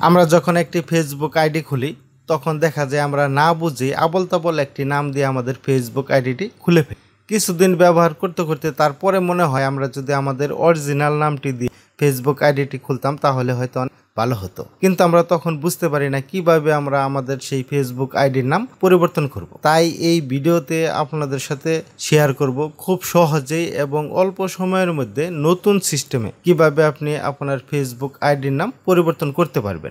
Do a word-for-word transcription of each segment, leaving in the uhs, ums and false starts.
আমরা যখন একটি ফেসবুক আইডি খুলি তখন দেখা যায় আমরা না বুঝে আবল তাবল একটি নাম দিয়ে আমাদের ফেসবুক আইডিটি খুলে ফেলি। কিছুদিন ব্যবহার করতে করতে তারপরে মনে হয় আমরা যদি আমাদের অরিজিনাল নামটি দিয়ে ফেসবুক আইডিটি খুলতাম তাহলে হয়তো অনেক ভালো হতো, কিন্তু আমরা তখন বুঝতে পারি না কিভাবে আমরা আমাদের সেই ফেসবুক আইডির নাম পরিবর্তন করব। তাই এই ভিডিওতে আপনাদের সাথে শেয়ার করব খুব সহজেই এবং অল্প সময়ের মধ্যে নতুন সিস্টেমে কিভাবে আপনি আপনার ফেসবুক আইডির নাম পরিবর্তন করতে পারবেন।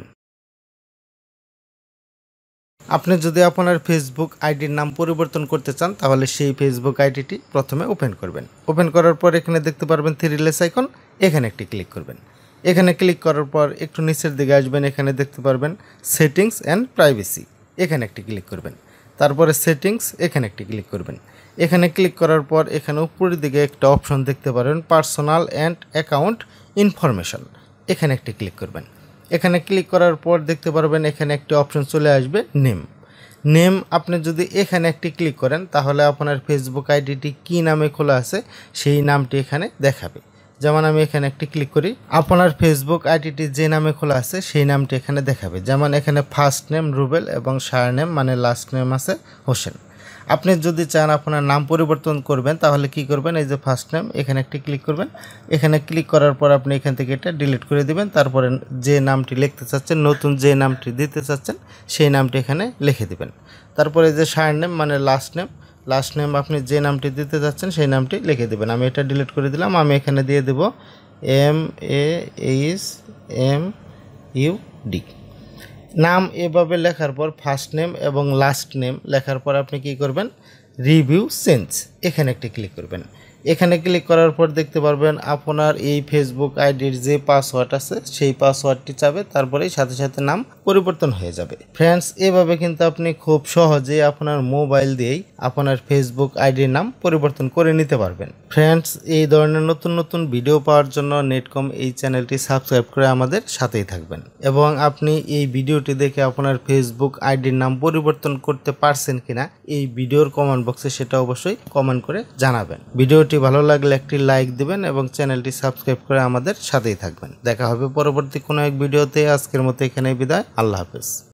আপনি যদি আপনার ফেসবুক আইডির নাম পরিবর্তন করতে চান তাহলে সেই ফেসবুক আইডিটি প্রথমে ওপেন করবেন। ওপেন করার পর এখানে দেখতে পারবেন থ্রি লেস আইকন, এখানে একটি ক্লিক করবেন। এখানে ক্লিক করার পর একটু নিচের দিকে আসবেন, এখানে দেখতে পারবেন সেটিংস অ্যান্ড প্রাইভেসি, এখানে একটি ক্লিক করবেন। তারপরে সেটিংস, এখানে একটি ক্লিক করবেন। এখানে ক্লিক করার পর এখানে উপরের দিকে একটা অপশন দেখতে পারবেন পার্সোনাল অ্যান্ড অ্যাকাউন্ট ইনফরমেশন, এখানে একটি ক্লিক করবেন। এখানে ক্লিক করার পর দেখতে পারবেন এখানে একটি অপশন চলে আসবে নেম। নেম আপনি যদি এখানে একটি ক্লিক করেন তাহলে আপনার ফেসবুক আইডিটি কী নামে খোলা আছে সেই নামটি এখানে দেখাবে। যেমন আমি এখানে একটি ক্লিক করি, আপনার ফেসবুক আইডিটি যে নামে খোলা আছে সেই নামটি এখানে দেখাবে। যেমন এখানে ফার্স্ট নেম রুবেল এবং সার নেম মানে লাস্ট নেম আছে হোসেন। আপনি যদি চান আপনার নাম পরিবর্তন করবেন তাহলে কি করবেন, এই যে ফার্স্ট নেম এখানে একটি ক্লিক করবেন। এখানে ক্লিক করার পর আপনি এখান থেকে এটা ডিলিট করে দিবেন। তারপরে যে নামটি লিখতে চাচ্ছেন, নতুন যে নামটি দিতে চাচ্ছেন সেই নামটি এখানে লিখে দিবেন। তারপরে যে সার নেম মানে লাস্ট নেম, লাস্ট নেম আপনি যে নামটি দিতে চাচ্ছেন সেই নামটি লিখে দেবেন। আমি এটা ডিলিট করে দিলাম। আমি এখানে দিয়ে দেব M A H M U D. নাম এভাবে লেখার পর ফার্স্ট নেম এবং লাস্ট নেম লেখার পর আপনি কি করবেন, রিভিউ চেঞ্জ, এখানে একটি ক্লিক করবেন। এখানে ক্লিক করার পর দেখতে পারবেন আপনার এই ফেসবুক আইডির যে পাসওয়ার্ড আছে সেই পাসওয়ার্ডটি চাবে, তারপরেই সাথে সাথে নাম পরিবর্তন হয়ে যাবে। ফ্রেন্ডস, এভাবে কিন্তু আপনি খুব সহজেই আপনার মোবাইল দিয়েই আপনার ফেসবুক আইডির নাম পরিবর্তন করে নিতে পারবেন। ফ্রেন্ডস, এই ধরনের নতুন নতুন ভিডিও পাওয়ার জন্য নেটকম এই চ্যানেলটি সাবস্ক্রাইব করে আমাদের সাথেই থাকবেন এবং আপনি এই ভিডিওটি দেখে আপনার ফেসবুক আইডির নাম পরিবর্তন করতে পারছেন কিনা এই ভিডিওর কমেন্ট বক্সে সেটা অবশ্যই কমেন্ট করে জানাবেন। ভিডিওটি ভালো লাগলে একটি লাইক দিবেন এবং চ্যানেলটি সাবস্ক্রাইব করে আমাদের সাথেই থাকবেন। দেখা হবে পরবর্তী কোনো এক ভিডিওতে। আজকের মতো এখানেই বিদায়। আল্লাহ হাফেজ।